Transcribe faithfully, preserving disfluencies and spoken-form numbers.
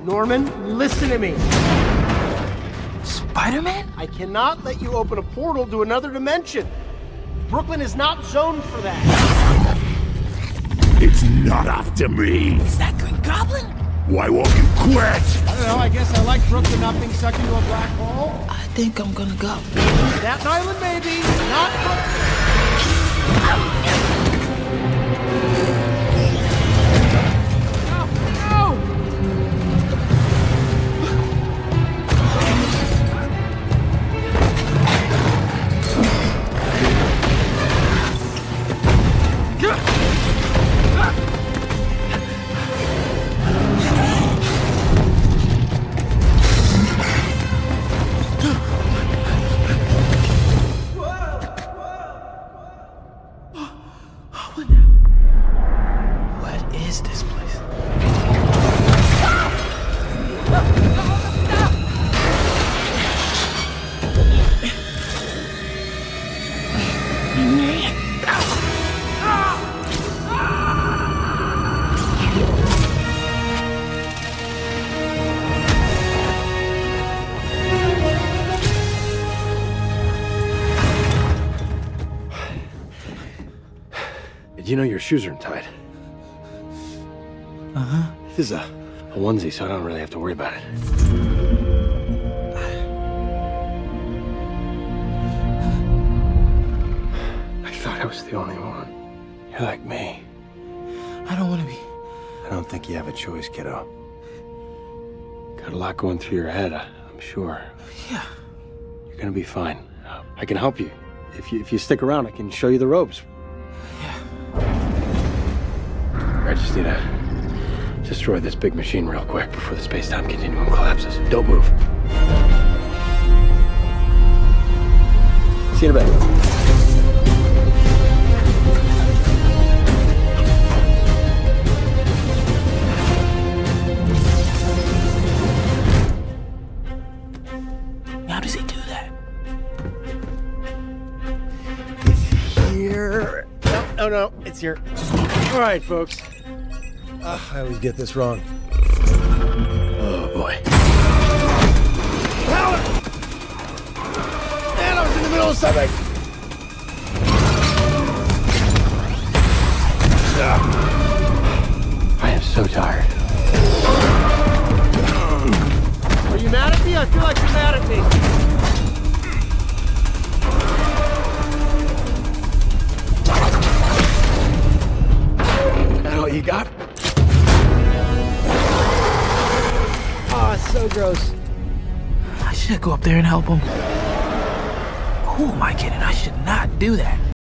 Norman, listen to me. Spider-Man? I cannot let you open a portal to another dimension. Brooklyn is not zoned for that. It's not up to me. Is that Green Goblin? Why won't you quit? I don't know, I guess I like Brooklyn not being sucked into a black hole. I think I'm gonna go. Staten Island, baby, not Brooklyn. What is this place? Did you know your shoes are untied? Uh-huh. This is a, a onesie, so I don't really have to worry about it. I thought I was the only one. You're like me. I don't want to be. I don't think you have a choice, kiddo. Got a lot going through your head, I, I'm sure. Yeah. You're gonna be fine. I can help you. If you if you stick around, I can show you the ropes. Yeah. I just need to destroy this big machine real quick before the space-time continuum collapses. Don't move. See you in a bit. How does he do that? It's here. No, no, no. It's here. All right, folks. Uh, I always get this wrong. Oh, boy. Prowler! Man, I was in the middle of something. I am so tired. Are you mad at me? I feel like you're mad at me. Is that all you got? Oh, it's so gross. I should go up there and help him. Who am I kidding? I should not do that.